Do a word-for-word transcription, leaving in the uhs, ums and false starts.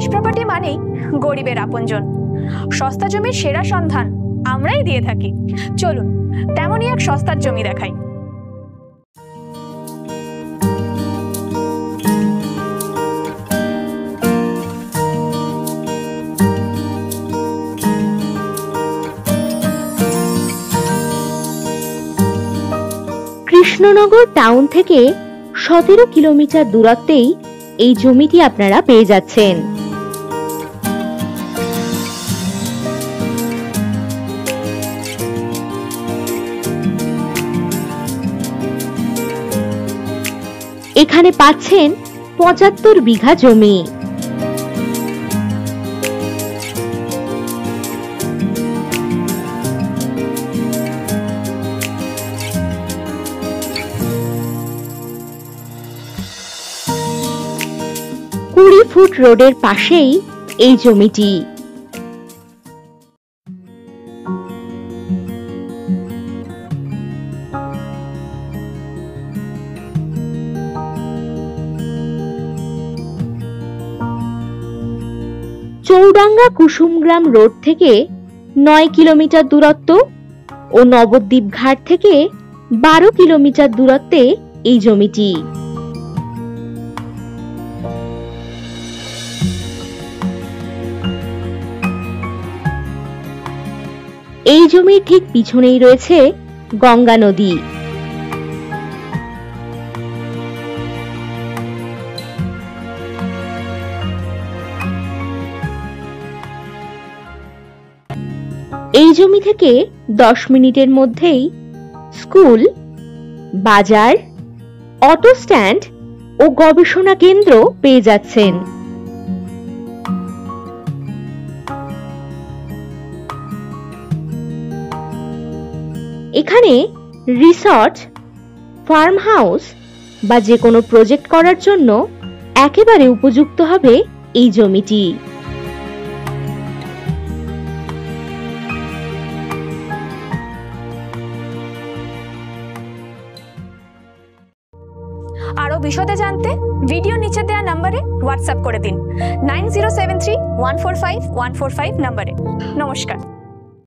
দেশ প্রপার্টি মানেই গরিবের আপনজন। সস্তা জমির সেরা সন্ধান আমরাই দিয়ে থাকি। চলুন তেমনই এক সস্তার জমি দেখাই। কৃষ্ণনগর টাউন থেকে সতেরো কিলোমিটার দূরত্বেই এই জমিটি আপনারা পেয়ে যাচ্ছেন। এখানে পাচ্ছেন পঁচাত্তর বিঘা জমি। কুড়ি ফুট রোডের পাশেই এই জমিটি। চৌডাঙ্গা কুসুমগ্রাম রোড থেকে নয় কিলোমিটার দূরত্ব ও নবদ্বীপ ঘাট থেকে বারো কিলোমিটার দূরত্বে এই জমিটি। এই জমির ঠিক পিছনেই রয়েছে গঙ্গা নদী। এই জমি থেকে দশ মিনিটের মধ্যেই স্কুল, বাজার, অটো স্ট্যান্ড ও গবেষণা কেন্দ্র পেয়ে যাচ্ছেন। এখানে রিসর্ট, ফার্ম হাউস বা যে কোনো প্রজেক্ট করার জন্য একেবারে উপযুক্ত হবে এই জমিটি। আরো বিশদে জানতে ভিডিও নিচে দেওয়া নম্বরে হোয়াটসঅ্যাপ করে দিন nine zero seven three one four five one four five নম্বরে। নমস্কার।